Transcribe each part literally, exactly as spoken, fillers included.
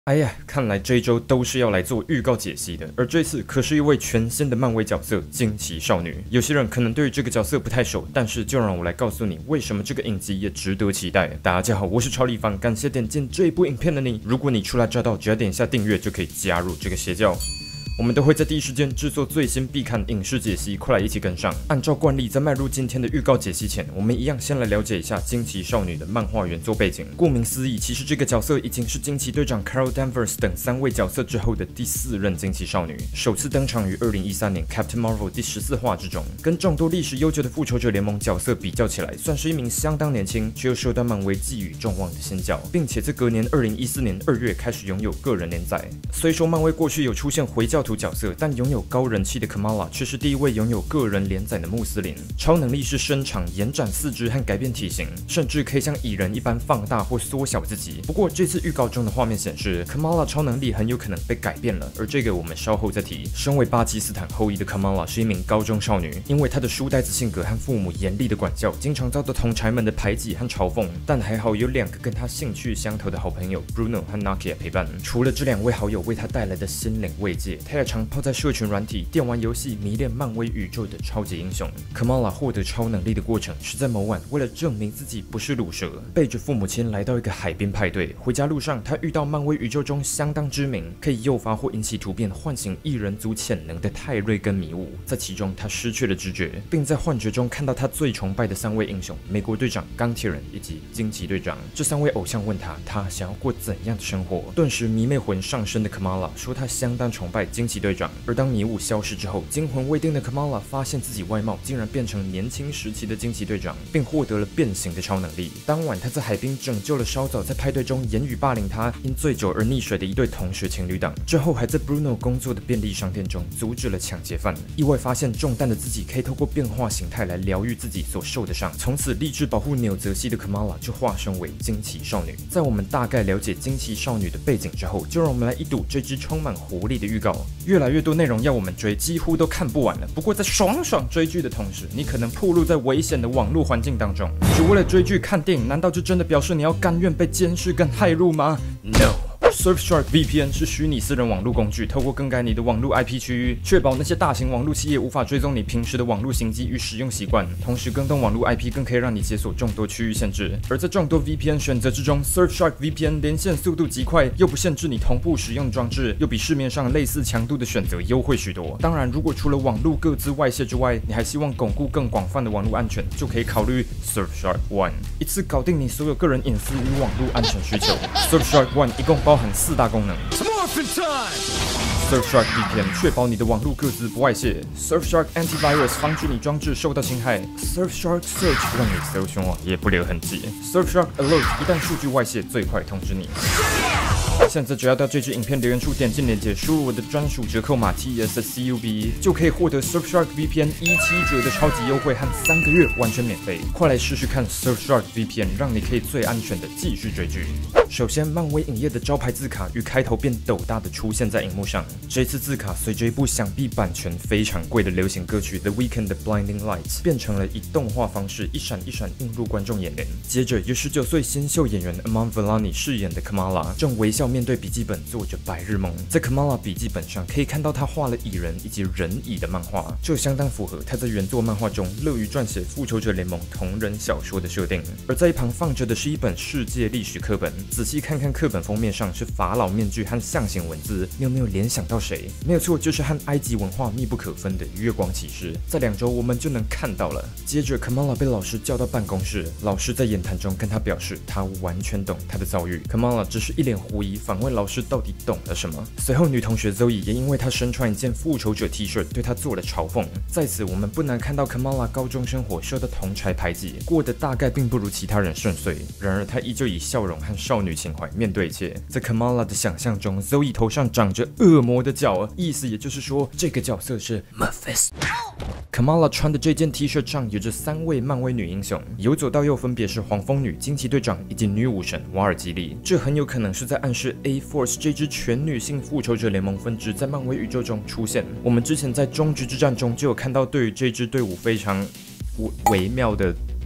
哎呀，看来这一周都是要来做预告解析的，而这次可是一位全新的漫威角色——惊奇少女。有些人可能对于这个角色不太熟，但是就让我来告诉你，为什么这个影集也值得期待。大家好，我是超立方，感谢点进这一部影片的你。如果你初来乍到，只要点一下订阅就可以加入这个邪教。 我们都会在第一时间制作最新必看影视解析，快来一起跟上。按照惯例，在迈入今天的预告解析前，我们一样先来了解一下惊奇少女的漫画原作背景。顾名思义，其实这个角色已经是惊奇队长 Carol Danvers 等三位角色之后的第四任惊奇少女，首次登场于二零一三年 Captain Marvel 第十四话之中。跟众多历史悠久的复仇者联盟角色比较起来，算是一名相当年轻却又受到漫威寄予众望的新角，并且在隔年二零一四年二月开始拥有个人连载。虽说漫威过去有出现回教徒角色，但拥有高人气的 Kamala 却是第一位拥有个人连载的穆斯林。超能力是伸长、延展四肢和改变体型，甚至可以像蚁人一般放大或缩小自己。不过这次预告中的画面显示 ，Kamala 超能力很有可能被改变了，而这个我们稍后再提。身为巴基斯坦后裔的 Kamala 是一名高中少女，因为她的书呆子性格和父母严厉的管教，经常遭到同儕们的排挤和嘲讽。但还好有两个跟她兴趣相投的好朋友 Bruno 和 Nakia 陪伴。除了这两位好友为她带来的心灵慰藉，她也常泡在社群软体、电玩游戏迷恋漫威宇宙的超级英雄。Kamala 获得超能力的过程是在某晚，为了证明自己不是鲁蛇，背着父母亲来到一个海滨派对。回家路上，他遇到漫威宇宙中相当知名、可以诱发或引起突变、唤醒异人族潜能的泰瑞跟迷雾。在其中，他失去了知觉，并在幻觉中看到他最崇拜的三位英雄：美国队长、钢铁人以及惊奇队长。这三位偶像问他，他想要过怎样的生活？顿时迷妹魂上身的 Kamala 说，他相当崇拜惊奇队长。而当迷雾消失之后，惊魂未定的 Kamala 发现自己外貌竟然变成年轻时期的惊奇队长，并获得了变形的超能力。当晚，他在海滨拯救了稍早在派对中言语霸凌他、因醉酒而溺水的一对同学情侣档。之后，还在 Bruno 工作的便利商店中阻止了抢劫犯，意外发现中弹的自己可以透过变化形态来疗愈自己所受的伤。从此，立志保护纽泽西的 Kamala 就化身为惊奇少女。在我们大概了解惊奇少女的背景之后，就让我们来一睹这支充满活力的预告。越来越多内容要我们追，几乎都看不完了。不过在爽爽追剧的同时，你可能暴露在危险的网络环境当中。只为了追剧看电影，难道这真的表示你要甘愿被监视跟害入吗 ？No。Surfshark V P N 是虚拟私人网络工具，透过更改你的网络 I P 区域，确保那些大型网络企业无法追踪你平时的网络行迹与使用习惯。同时，更动网络 I P 更可以让你解锁众多区域限制。而在众多 V P N 选择之中 ，Surfshark V P N 连线速度极快，又不限制你同步使用装置，又比市面上类似强度的选择优惠许多。当然，如果除了网络各自外泄之外，你还希望巩固更广泛的网络安全，就可以考虑 Surfshark One， 一次搞定你所有个人隐私与网络安全需求。Surfshark One 一共包含四大功能。Surfshark V P N 确保你的网络个资不外泄 ，Surfshark Antivirus 防止你装置受到侵害 ，Surfshark Search 让你搜寻网页不留痕迹 ，Surfshark Alert 一旦数据外泄，最快通知你。现在只要到这支影片留言处点进链接，输入我的专属折扣码 T S C U B， 就可以获得 Surfshark V P N 一七折的超级优惠和三个月完全免费。快来试试看 Surfshark V P N， 让你可以最安全的继续追剧。首先，漫威影业的招牌字卡与开头变斗大的出现在荧幕上。这次字卡随着一部想必版权非常贵的流行歌曲《The Weeknd 的 Blinding Lights》变成了以动画方式一闪一闪映入观众眼帘。接着，由十九岁新秀演员 Iman Vellani 饰演的 Kamala 正微笑面对笔记本做着白日梦。在 Kamala 笔记本上可以看到她画了蚁人以及人蚁的漫画，这相当符合她在原作漫画中乐于撰写复仇者联盟同人小说的设定。而在一旁放着的是一本世界历史课本，仔细看看课本封面上是法老面具和象形文字，你有没有联想到谁？没有错，就是和埃及文化密不可分的月光骑士。在两周我们就能看到了。接着 Kamala 被老师叫到办公室，老师在言谈中跟他表示他完全懂他的遭遇。Kamala 只是一脸狐疑，反问老师到底懂了什么。随后女同学 Zoe 也因为她身穿一件复仇者 T 恤对她做了嘲讽。在此我们不难看到 Kamala 高中生活受到同侪排挤，过得大概并不如其他人顺遂。然而她依旧以笑容和少女情怀面对一切。在 Kamala 的想象中 ，Zoe 头上长着恶魔的角，意思也就是说，这个角色是 Mephisto。Kamala 穿的这件 T 恤上有着三位漫威女英雄，由左到右分别是黄蜂女、惊奇队长以及女武神瓦尔基利。这很有可能是在暗示 A-Force 这支全女性复仇者联盟分支在漫威宇宙中出现。我们之前在终局之战中就有看到对于这支队伍非常微妙的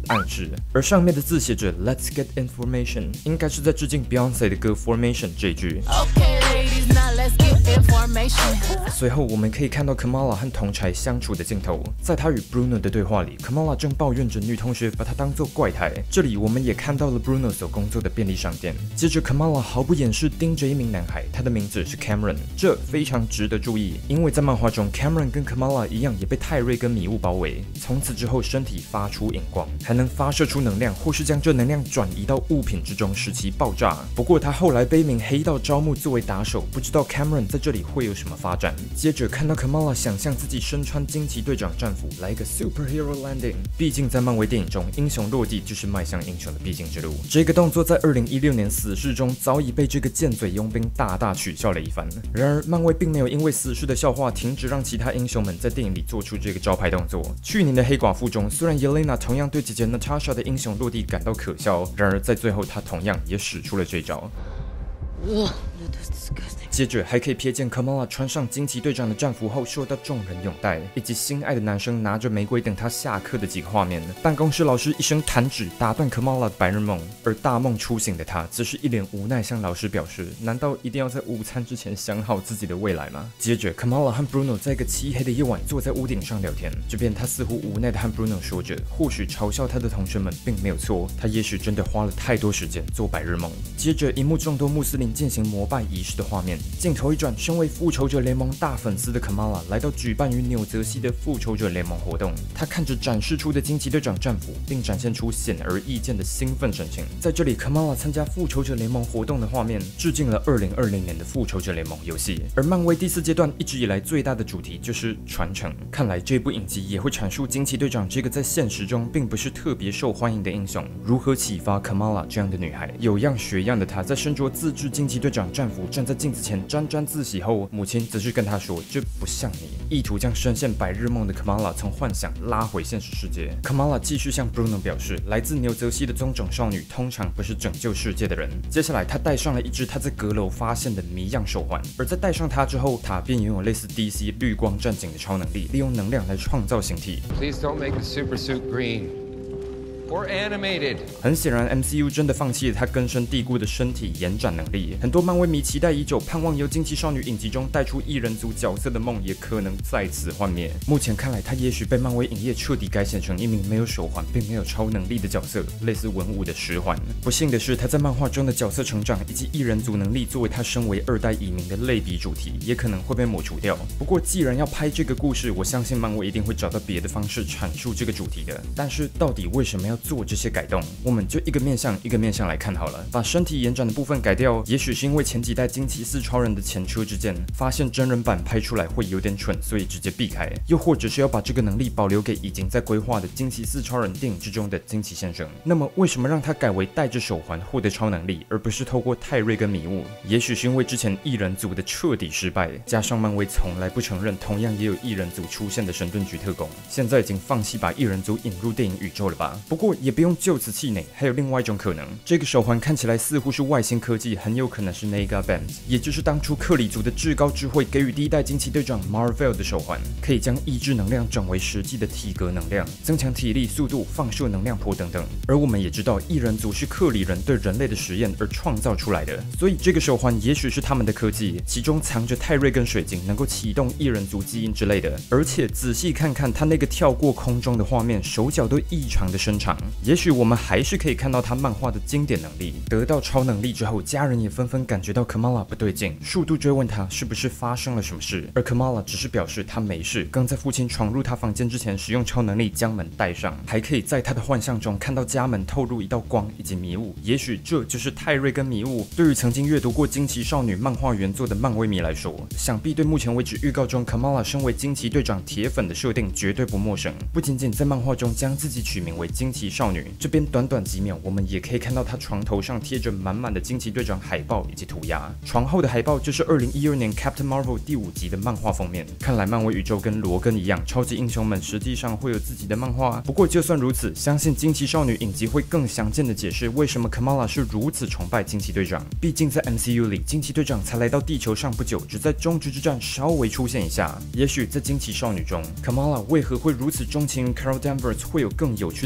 暗示，而上面的字写着 Let's get information， 应该是在致敬 Beyonce 的歌 Formation 这一句。Okay, ladies, now let's get information。随后我们可以看到 Kamala 和同柴相处的镜头，在他与 Bruno 的对话里 ，Kamala 正抱怨着女同学把他当作怪胎。这里我们也看到了 Bruno 所工作的便利商店。接着 Kamala 毫不掩饰盯着一名男孩，他的名字是 Cameron， 这非常值得注意，因为在漫画中 Cameron 跟 Kamala 一样也被泰瑞跟迷雾包围，从此之后身体发出荧光，还能发射出能量，或是将这能量转移到物品之中，使其爆炸。不过他后来被一名黑道招募作为打手，不知道 Cameron 在这里会有什么发展。接着看到 Kamala 想象自己身穿惊奇队长战服，来一个 superhero landing。毕竟在漫威电影中，英雄落地就是迈向英雄的必经之路。这个动作在二零一六年死侍中早已被这个贱嘴佣兵大大取笑了一番。然而漫威并没有因为死侍的笑话停止让其他英雄们在电影里做出这个招牌动作。去年的黑寡妇中，虽然 Yelena 同样对姐姐 Natasha 的英雄落地感到可笑，然而在最后她同样也使出了这招。接着还可以瞥见 Kamala 穿上惊奇队长的战服后受到众人拥戴，以及心爱的男生拿着玫瑰等他下课的几个画面。办公室老师一声弹指打断 Kamala 的白日梦，而大梦初醒的他则是一脸无奈向老师表示：难道一定要在午餐之前想好自己的未来吗？接着 Kamala 和 Bruno 在一个漆黑的夜晚坐在屋顶上聊天，这边他似乎无奈的和 Bruno 说着，或许嘲笑他的同学们并没有错，他也许真的花了太多时间做白日梦。接着一幕众多穆斯林进行膜拜仪式的画面，镜头一转，身为复仇者联盟大粉丝的 Kamala 来到举办于纽泽西的复仇者联盟活动。他看着展示出的惊奇队长战服，并展现出显而易见的兴奋神情。在这里 ，Kamala 参加复仇者联盟活动的画面，致敬了二零二零年的复仇者联盟游戏。而漫威第四阶段一直以来最大的主题就是传承。看来这部影集也会阐述惊奇队长这个在现实中并不是特别受欢迎的英雄，如何启发 Kamala 这样的女孩。有样学样的她，在身着自制惊奇队长战服站在镜子前沾沾自喜后，母亲则是跟她说：“这不像你。”意图将深陷白日梦的 Kamala 从幻想拉回现实世界。Kamala 继续向 Bruno 表示，来自纽泽西的棕种少女通常不是拯救世界的人。接下来，她戴上了一只她在阁楼发现的谜样手环，而在戴上它之后，她便拥有类似 D C 绿光战警的超能力，利用能量来创造形体。Please don't make the super suit green.Or animated. 很显然 ，M C U 真的放弃了他根深蒂固的身体延展能力。很多漫威迷期待已久，盼望由惊奇少女影集中带出异人族角色的梦，也可能在此幻灭。目前看来，他也许被漫威影业彻底改写成一名没有手环并没有超能力的角色，类似文武的十环。不幸的是，他在漫画中的角色成长以及异人族能力，作为他身为二代蚁民的类比主题，也可能会被抹除掉。不过，既然要拍这个故事，我相信漫威一定会找到别的方式阐述这个主题的。但是，到底为什么要做这些改动，我们就一个面向一个面向来看好了。把身体延展的部分改掉，也许是因为前几代惊奇四超人的前车之鉴，发现真人版拍出来会有点蠢，所以直接避开。又或者是要把这个能力保留给已经在规划的惊奇四超人电影之中的惊奇先生。那么为什么让他改为带着手环获得超能力，而不是透过泰瑞跟迷雾？也许是因为之前异人族的彻底失败，加上漫威从来不承认同样也有异人族出现的神盾局特工，现在已经放弃把异人族引入电影宇宙了吧？不过也不用就此气馁，还有另外一种可能，这个手环看起来似乎是外星科技，很有可能是 Negaband， 也就是当初克里族的至高智慧给予第一代惊奇队长 Marvel 的手环，可以将意志能量转为实际的体格能量，增强体力、速度、放射能量波等等。而我们也知道，异人族是克里人对人类的实验而创造出来的，所以这个手环也许是他们的科技，其中藏着泰瑞跟水晶，能够启动异人族基因之类的。而且仔细看看他那个跳过空中的画面，手脚都异常的伸长，也许我们还是可以看到他漫画的经典能力。得到超能力之后，家人也纷纷感觉到 Kamala 不对劲，数度追问他是不是发生了什么事，而 Kamala 只是表示他没事，刚在父亲闯入他房间之前使用超能力将门带上，还可以在他的幻象中看到家门透入一道光以及迷雾，也许这就是泰瑞跟迷雾。对于曾经阅读过惊奇少女漫画原作的漫威迷来说，想必对目前为止预告中 Kamala 身为惊奇队长铁粉的设定绝对不陌生。不仅仅在漫画中将自己取名为惊奇少女，这边短短几秒我们也可以看到她床头上贴着满满的惊奇队长海报以及涂鸦，床后的海报就是二零一二年 Captain Marvel 第五集的漫画封面。看来漫威宇宙跟罗根一样，超级英雄们实际上会有自己的漫画。不过就算如此，相信惊奇少女影集会更详尽的解释为什么 Kamala 是如此崇拜惊奇队长。毕竟在 M C U 里，惊奇队长才来到地球上不久，只在终局之战稍微出现一下。也许在惊奇少女中 ，Kamala 为何会如此钟情于 Carol Danvers 会有更有趣的原因。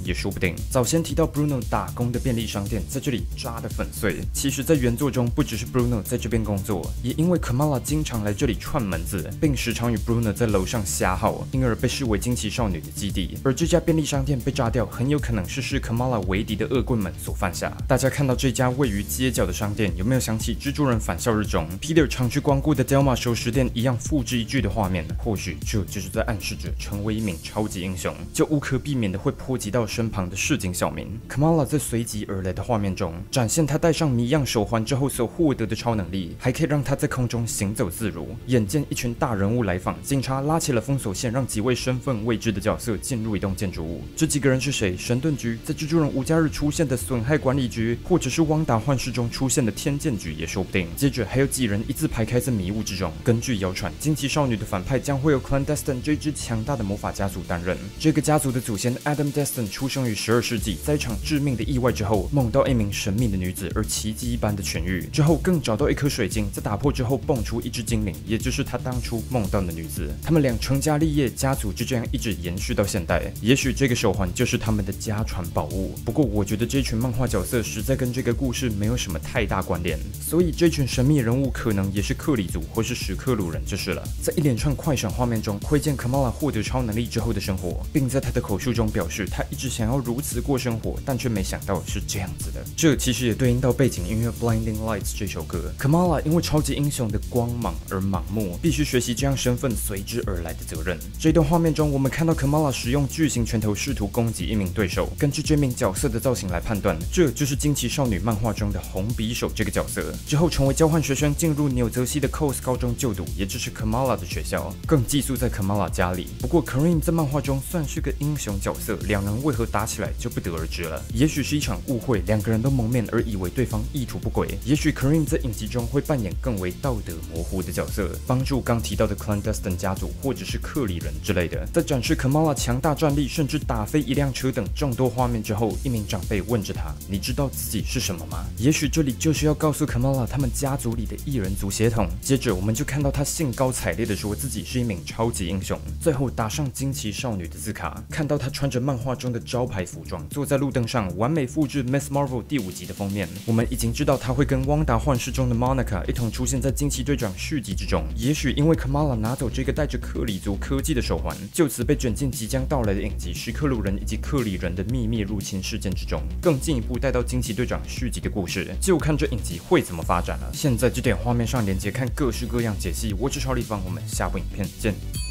也说不定。早先提到 Bruno 打工的便利商店在这里炸得粉碎，其实在原作中不只是 Bruno 在这边工作，也因为 Kamala 经常来这里串门子，并时常与 Bruno 在楼上瞎耗，因而被视为惊奇少女的基地。而这家便利商店被炸掉，很有可能是视 Kamala 为敌的恶棍们所犯下。大家看到这家位于街角的商店，有没有想起蜘蛛人返校日中 Peter 常去光顾的 Delma 熟食店一样付之一炬的画面？或许这就是在暗示着，成为一名超级英雄，就无可避免的会波及到身旁的市井小民。Kamala 在随即而来的画面中，展现她戴上谜样手环之后所获得的超能力，还可以让她在空中行走自如。眼见一群大人物来访，警察拉起了封锁线，让几位身份未知的角色进入一栋建筑物。这几个人是谁？神盾局，在蜘蛛人无家日出现的损害管理局，或者是汪达幻视中出现的天剑局也说不定。接着还有几人一字排开在迷雾之中。根据谣传，惊奇少女的反派将会由 Clandestine 这支强大的魔法家族担任。这个家族的祖先 Adam Destin 出生于十二世纪，在一场致命的意外之后，梦到一名神秘的女子，而奇迹一般的痊愈。之后更找到一颗水晶，在打破之后蹦出一只精灵，也就是他当初梦到的女子。他们俩成家立业，家族就这样一直延续到现代。也许这个手环就是他们的家传宝物。不过我觉得这群漫画角色实在跟这个故事没有什么太大关联，所以这群神秘人物可能也是克里族或是史克鲁人就是了。在一连串快闪画面中，窥见 Kamala 获得超能力之后的生活，并在他的口述中表示，他一直想要如此过生活，但却没想到是这样子的。这其实也对应到背景音乐 Blinding Lights 这首歌。Kamala 因为超级英雄的光芒而盲目，必须学习这样身份随之而来的责任。这段画面中，我们看到 Kamala 使用巨型拳头试图攻击一名对手。根据这名角色的造型来判断，这就是惊奇少女漫画中的红匕首这个角色。之后成为交换学生，进入纽泽西的 Coles 高中就读，也就是 Kamala 的学校，更寄宿在 Kamala 家里。不过 Kareem 在漫画中算是个英雄角色，两人为何打起来就不得而知了。也许是一场误会，两个人都蒙面而以为对方意图不轨。也许 Kareem 在影集中会扮演更为道德模糊的角色，帮助刚提到的 Clandestine 家族或者是克里人之类的。在展示 Kamala 强大战力，甚至打飞一辆车等众多画面之后，一名长辈问着他：“你知道自己是什么吗？”也许这里就是要告诉 Kamala 他们家族里的异人族血统。接着我们就看到他兴高采烈地说自己是一名超级英雄，最后打上惊奇少女的字卡。看到他穿着漫画中的招牌服装，坐在路灯上，完美复制 Miss Marvel 第五集的封面。我们已经知道他会跟汪达幻视中的 Monica 一同出现在惊奇队长续集之中。也许因为 Kamala 拿走这个带着克里族科技的手环，就此被卷进即将到来的影集史克鲁人以及克里人的秘密入侵事件之中，更进一步带到惊奇队长续集的故事。就看这影集会怎么发展了。现在就点画面上连接看各式各样解析。我是超立方，我们下部影片见。